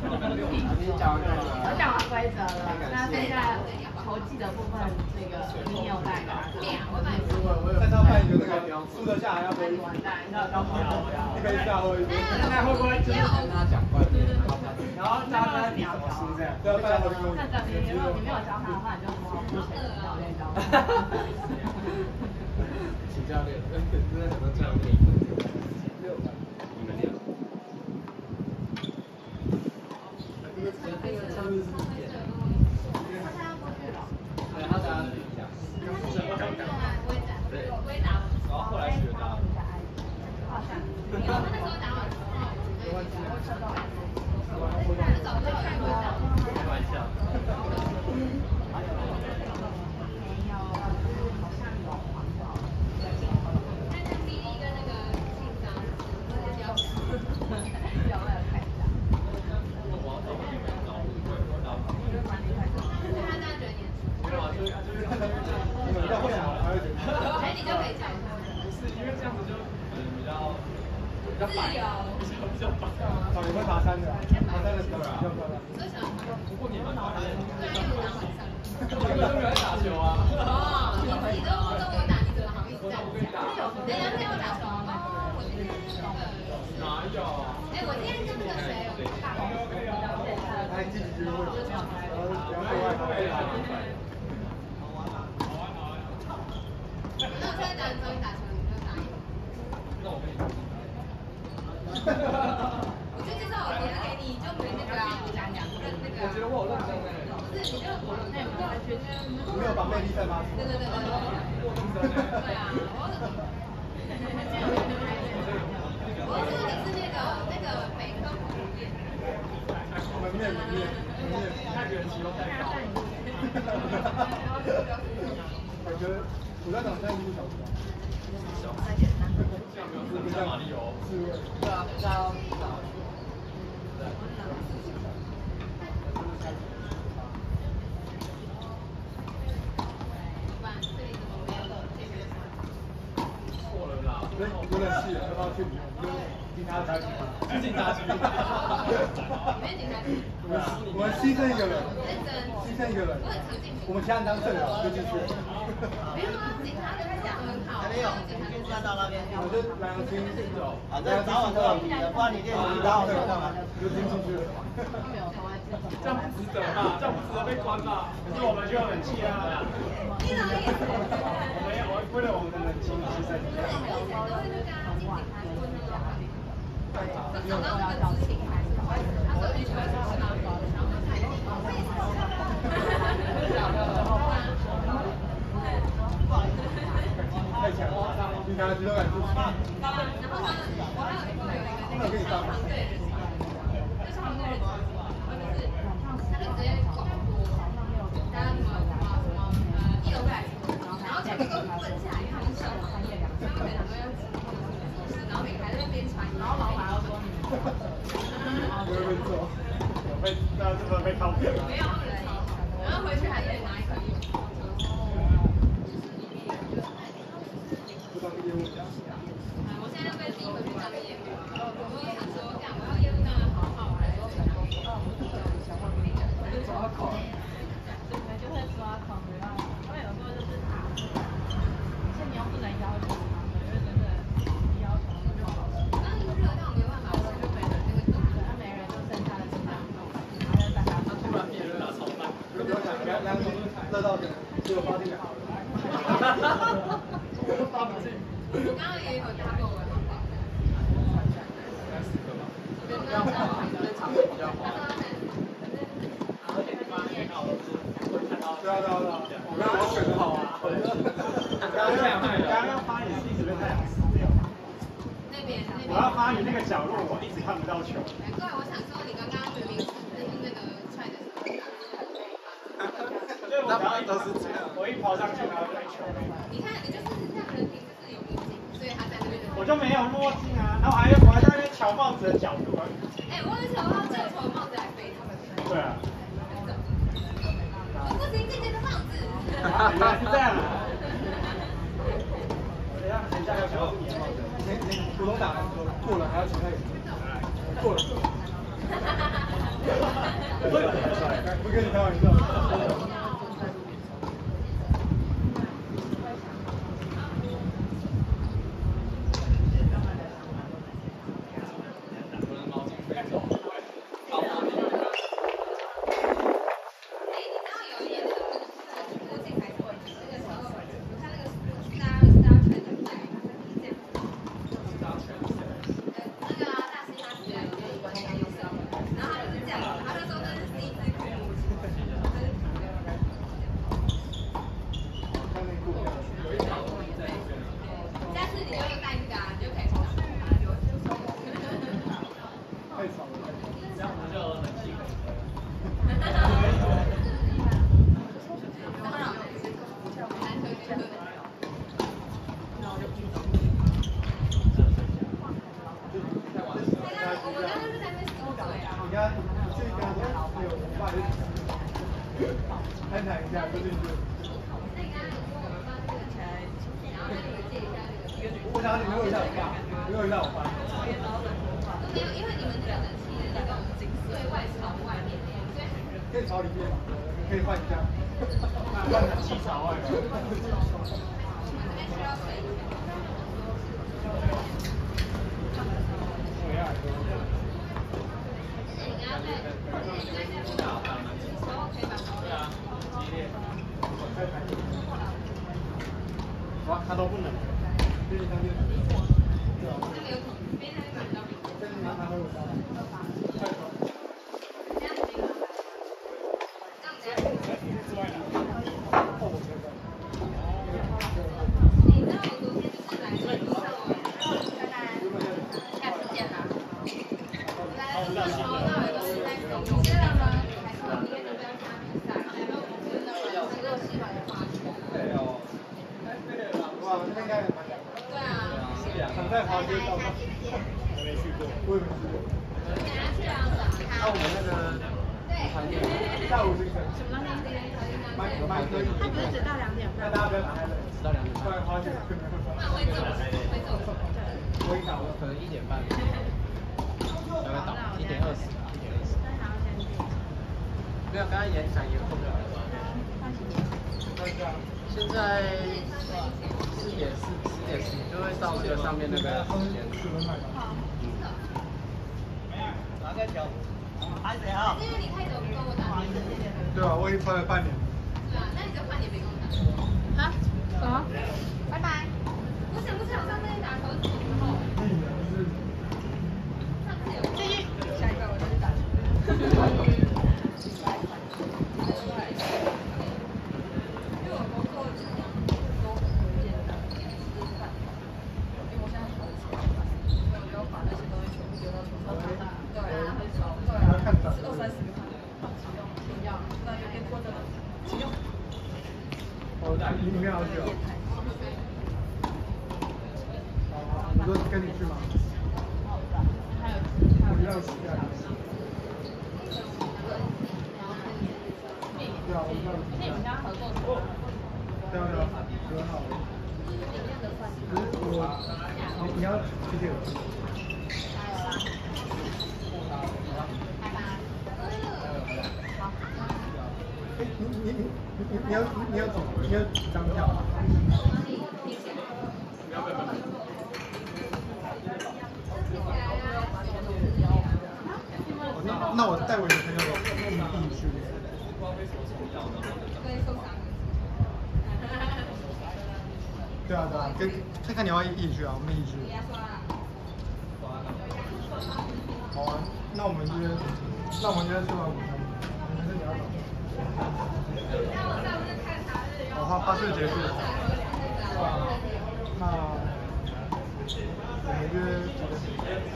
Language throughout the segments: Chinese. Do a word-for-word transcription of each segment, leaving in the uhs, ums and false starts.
我讲完规则了，那剩下球技的部分，那个你有带吗？ 在他扮一个那个输得下还要喝一完蛋， 一杯下喝一杯。 那会不会就是跟他讲话？ 然后教他你要输这样。 对啊，大家都跟我。 那等你如果你没有教他的话，你就好好付钱教练教他。 请教练，真的很多教练。你们俩。对，他打的一样。对，然后后来学到。 好像。 他那时候打完之后，我车到。 开玩笑。 没有，好像有黄包。 但是第一跟那个信章比较少。 有没有看一下？ 我找你们找误会，我找。 他这样觉得你没有啊，就是就是你们比较会讲，他会觉得。 哎，你就可以讲。 不是因为这样子就可能比较比较白，比较比较白。 哦，你会爬山的，爬山的时候比较漂亮。 不过你蛮讨厌。 对，因为我打晚上。 我根本就没有在打球啊。 哦，你自己都跟我打，你怎么好意思这样讲？ 对， 人家跟我打球哦，我今天那个。 哪有？ 哎，我今天跟那个谁有大红。 哎，积极聚会，然后然后对外开会。 好玩啊！好玩好玩。 那我现在找你找你打球，你就打。 那我跟你。 我就介绍我别人给你，就没那个啊，讲讲跟那个。 我觉得我有认真哎。 不是，你就我那我就觉得。 没有把魅力散发出来。 对对对对对。 我认真哎。 对啊，我。我说你是那个那个北科普面。 门面门面门面， 看人期望太高。 我觉得我在场三十五小时。 这样没有是不像马里奥。 对啊，对啊。 错了啦。 真真的是，要不要去警察局？ 去警察局。 你们警察局。 我们我们牺牲一个人， 认真。 牺牲一个人， 我很常进去。 我们其他人当证人就进去了。 没有啊，警察跟他讲很好。没有，警察跟他到那边。 我就蓝洋青， 反正早晚都有比的，不然你练习到什么干嘛？ 就进进去了。 这样不值得嘛？这样不值得被关嘛？可是我们就有冷气啊。 你什么意思？ 我们要为了我们的冷气牺牲。 以前都会那个啊，进警察局问那个。就找到那个知情还是什么？他说你喜欢什么？然后我也是。 太强了，警察局都敢出去。 然后呢，我还有一个有一个那个消防队的人，就消防队的人，或者是他就直接广播，大家什么什么什么呃一楼来说，然后全部都分下来，因为他们是消防队，消防队两个要指或者是出事，然后每个还在那边传，然后老板要说你们， 不会被揍， 被那这么被掏骗了。 没有他们超好，然后回去还得拿一颗烟。 不当业务员。 我现在要被逼回去当业务，我想说，干我要业务当的好好，还是怎样？ 抓狂，对，就会抓狂，然后因为有时候就是打，可是你又不能要求他们，因为真的你要求他们就好了。 刚刚热到没办法，我就没人就会走， 他没人就剩下的几张，然后就大家都突然变热了，超慢。 不用讲，两两种热到点，只有发进来。 发不进。 我刚刚也有加过我的号码， 三十个吧。 对，刚刚加过一个， 长得比较滑。 而且你发现到会看到。 对啊对啊对啊，我刚刚选的好啊。 刚刚太阳太阳。刚刚发也是一直被太阳撕掉。 那边那边。 我要发你那个角落，我一直看不到球。 难怪我想说你刚刚明明是就是那个踹的时候。 他们都是这样。我一跑上去，然后就被球。 你看，你就是让人品就是有滤镜，所以他在那边。 我就没有墨镜啊，然后还我还在那边瞧帽子的角度啊。 哎，我很想要这个从帽子来飞他们。 对啊。 我不行，姐姐的帽子。 原来是这样啊。等一下，等一下要想要是你的帽子。 你你普通打篮球过了还要请他眼镜，过了。 不跟你开玩笑。我想你没有让我发，没有让我发。 没有，因为你们这个冷气的那个对外朝外面，所以很热。 可以朝里面吗？可以换一下。换冷气朝外。 我们这边需要水。 哇，他都不能。对，他就。对啊。 那个有孔，边那个比较明显。 但是他他会有烧。太爽。 这样子这个。这样子。你知道我昨天就是来这里上完，拜拜，下次见啦。来的时候到有一个是在有些人呢，还是我明天就不要参比赛，然后我真的能够喜欢的话题。 对哦。哇，那应该很蛮凉。 对啊。 躺在滑街道上。我没去过，我也没去过。 等下去啊， 那我们那个团队下午凌晨。 什么东西？ 蛮蛮可以。 他不是只到两点半？ 那大家不要打太累，直到两点半。不然滑雪可能会烦。 那会走，会走。 我已经打了，可能一点半。大概到一点二十，一点二十。没有，刚刚演讲也不了。现在四点四十点十就会到那个上面那个时间。哪个球？拍谁啊？ 因为你太久不跟我打。 对啊，我已经拍了半年。 对啊，那你就半年没跟我打。啊？什么？拜拜。我想不起来我上次打球是什么时候。上次有。继续。下一个我就去打球。因为我工作都不见得吃饭，因为我现在好吵，所以我就把那些东西全部丢到厨房里。对啊，很吵，对啊，吃二三十个饭，请用，请要，那就可以过这个，请用。 哦，你你们要去啊？你说跟你去吗？ 还有， 我要去啊。对啊，我知道。 那你们家合作什么？ 对啊对啊，很好。可是我，你你要几点？ 拜拜。好。 哎，你你你你你要你要你要几张票？那那我带我女朋友一起去。对啊对啊，跟看看你要一起去啊，我们一起去。好啊，那我们约，那我们约吃完午餐，还是你要走？哦，好，巴士结束。那我们约几个？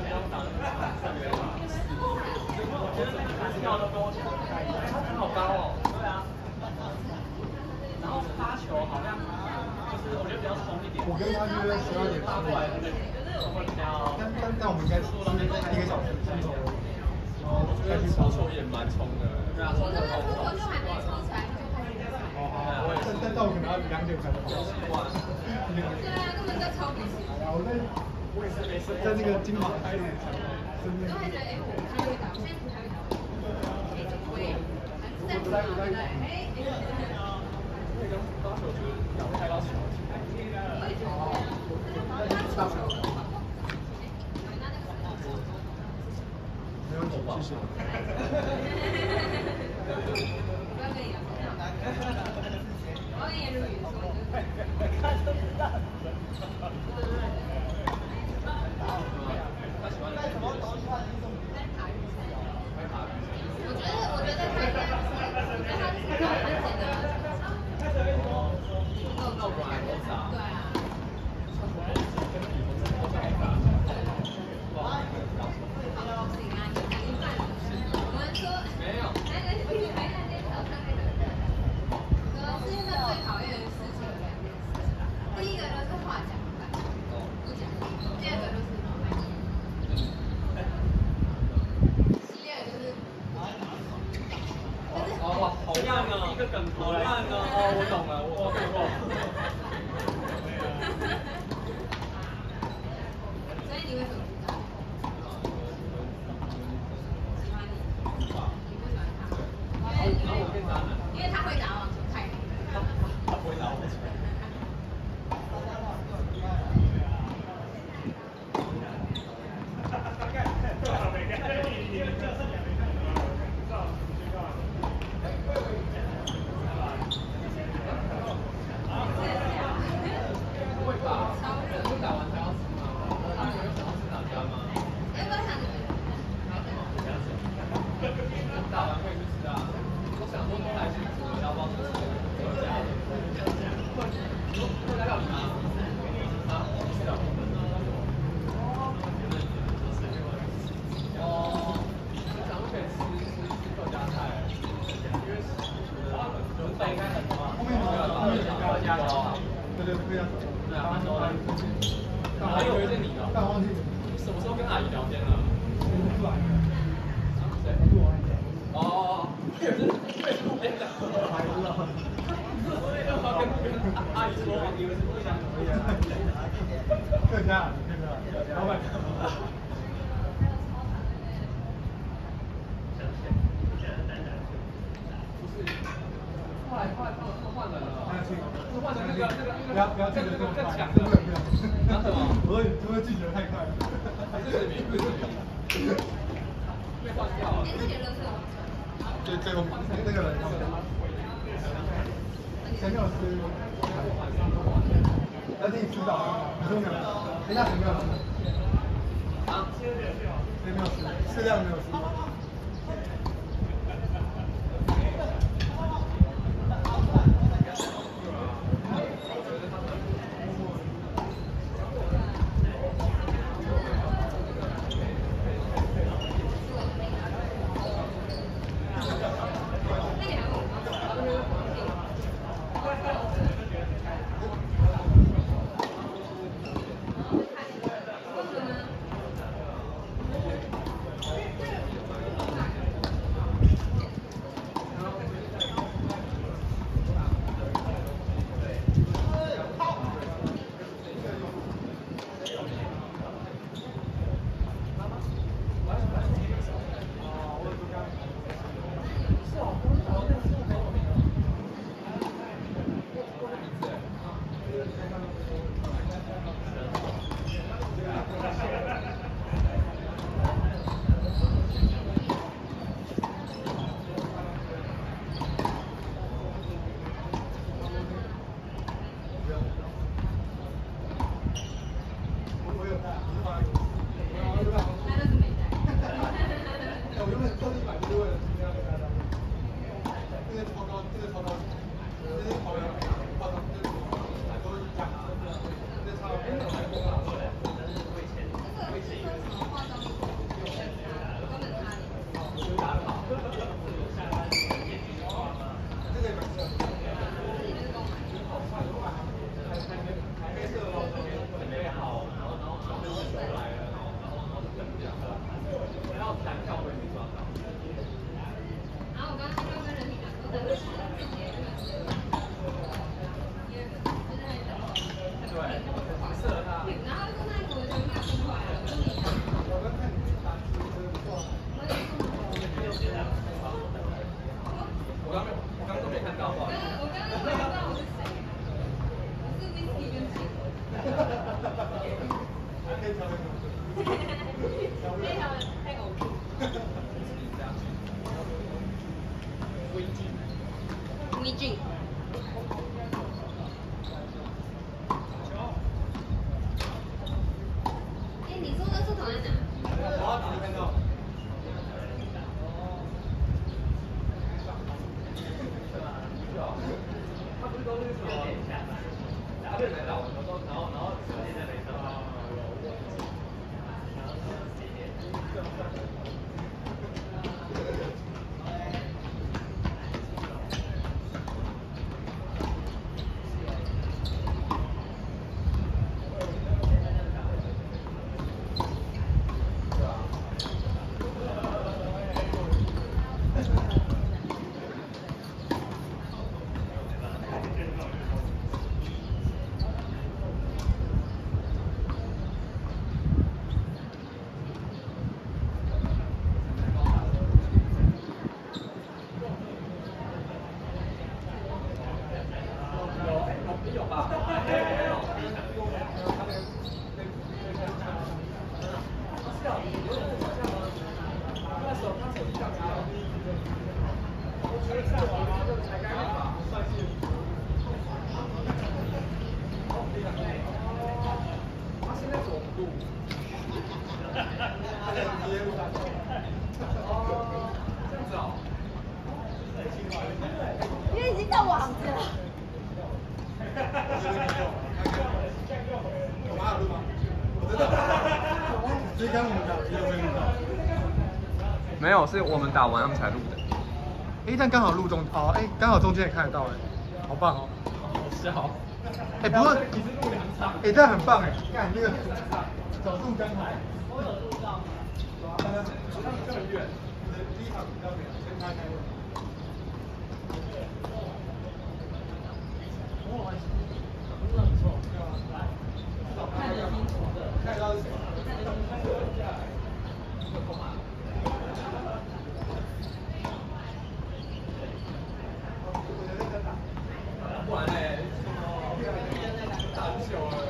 好高哦。对啊。然后发球好像就是我觉得比较松一点。 我跟他约十二点出来。但但但我们应该是一个小时先走，然后再去抽球也蛮冲的。对啊， 我那个如果就还没抽起来，就开始。 哦好，但但但我可能要两点才能到。 对啊，根本就抽不起。 我在我也是没事，在那个金马开始，真的。 都会觉得哎，我还会打，我现在不还会打。 在我在。 那个高手就是脚开到球。 大球。没问题，谢谢。 不要跟你聊。我要跟言如语说。 看就知道。 他喜欢在什么东西他运动？ 我觉得，我觉得可以这样子，我觉得他是搞很简单的。 那我还多少？ 对啊。 没有。 可是因为最讨厌的事情有两件事，第一个就是话讲不来，不讲；第二个就是脑袋。第二个就是。 哦，好烂哦！一个梗头来。好烂哦！哦，我懂了，我懂过。 所以你为什么不打？喜欢你。你不喜欢他？因为因为因为他会打网球太厉害。 他不会打网球。 对对，非常熟。对啊，蛮熟的。 还有推荐你哦。 但忘记什么时候跟阿姨聊天了？ 出来。 谁？哦，也是也是路边的。 还知道。 跟跟阿姨说，以为是不想怎么样。 客家，客家，老板。 后来后来他们换人了，是换成那个那个不要不要这个更更强的， 的。 不要。 那什么？ 我你这个记得太快了。 还是水平，不是水平。被换掉了。 哎，这个热色。 对，这个那个人他们。陈老师。要自己知道，你说没有？哎，那谁没有吃？ 啊？ 谁没有吃？适量没有吃。 然后我刚刚就跟人体讲说， B G。哎，你说的是同在哪？ 我没看到。 他不是都是什么？他被人打完，然后然后然后直接在雷上。有吧？他现在走路。哦，这样子哦。 因为已经到网子了。 有吗？有录吗？我知道。所以刚刚我们打，你有没有录到？ 没有，是我们打完他们才录的。 哎，但刚好录中哦，哎，刚好中间也看得到，哎，好棒哦。 好笑。 哎，不过你是录两场。 哎，这样很棒哎，看那个角度刚好。 我有录到吗？ 有啊，但是他们很远，第一场比较远，先开开。哦，真的不错，对吧？ 看得清楚的， 看得到是谁？ 看得清楚。 不然嘞，打很久了。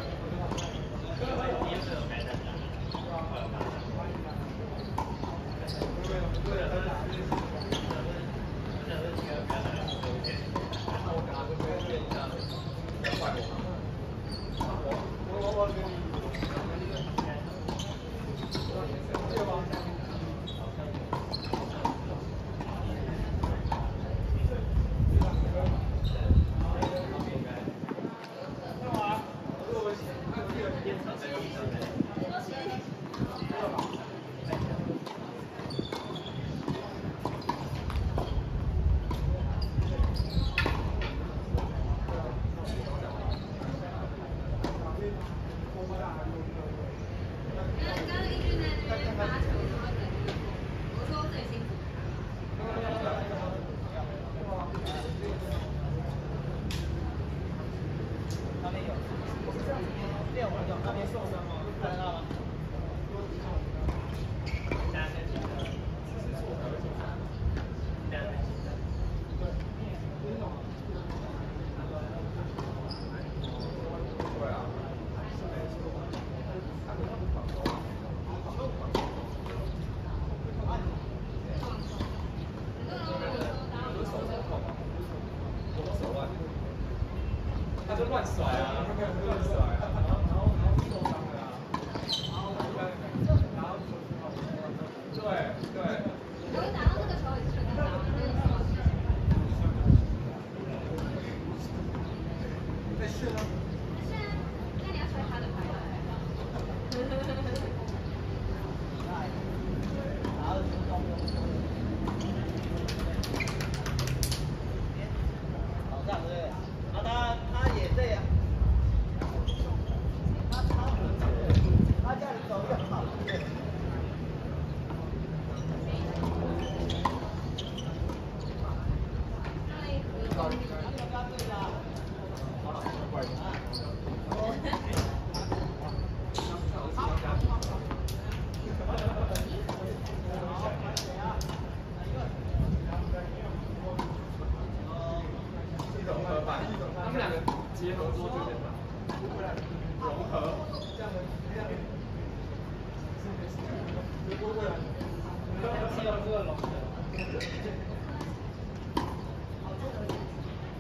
他就乱甩啊，他没有乱甩啊，然后然后然后受伤了啊，然后然后对对。 我打到这个球也是打完这个球。 在训啊。 是啊，那你要吹他的牌。 好这样对不对？啊，他他也这样。他他他这样走就很好。 他们两个结合多就简单，融合这样的这样的，不会啊，七龙珠的龙的。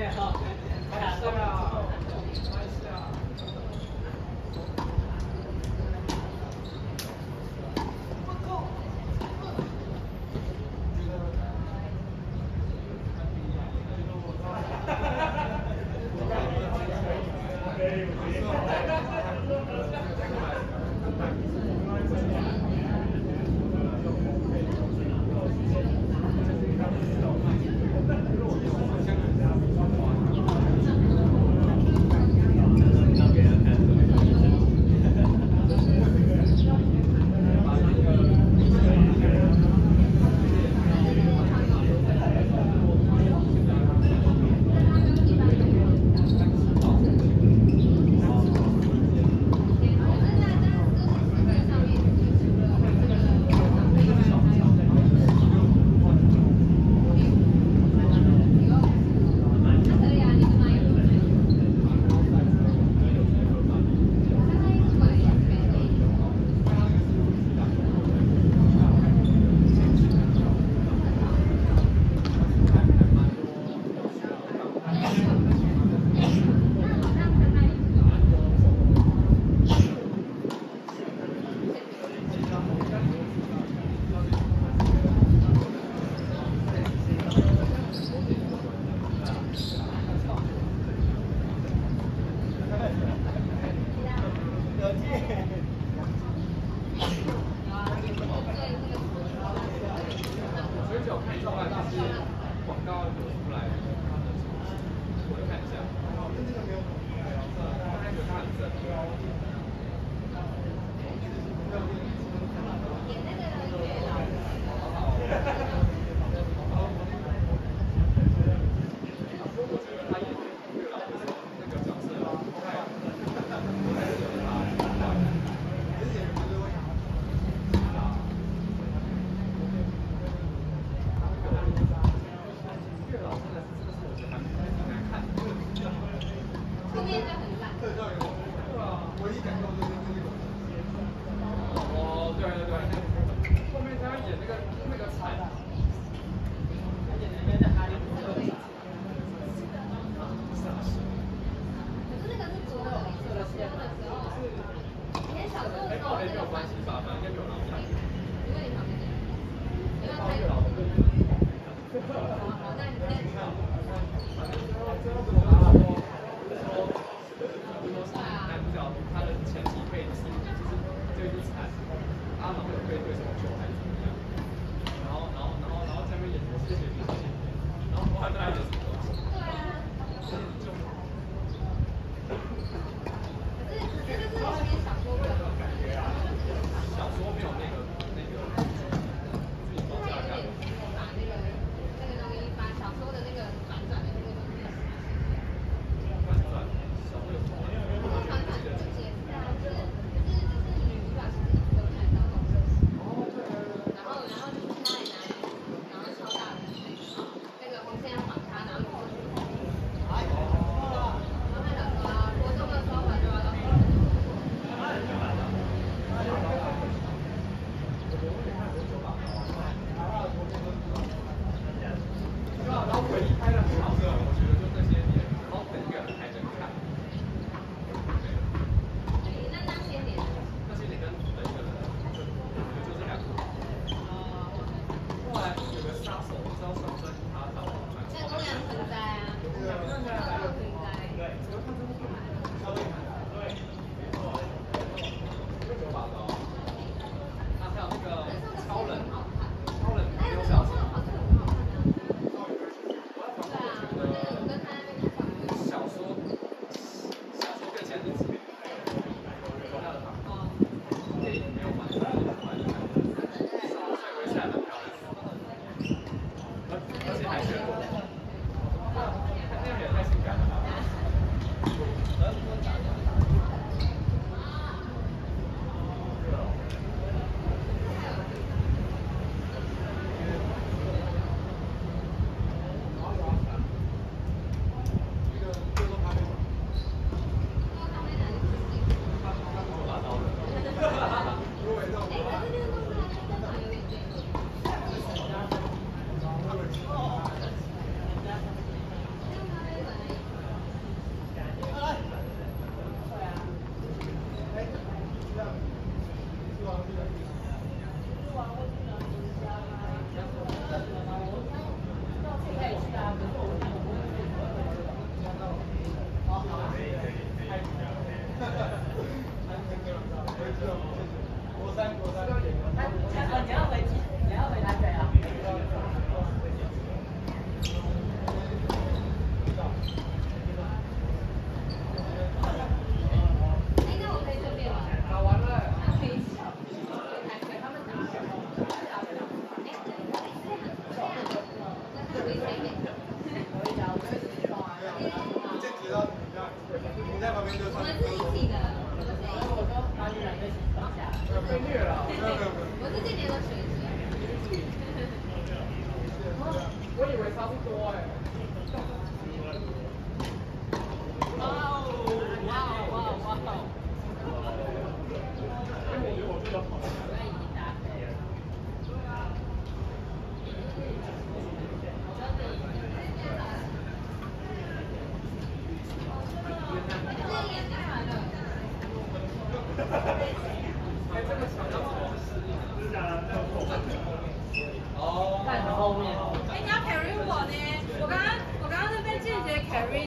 那是今年的水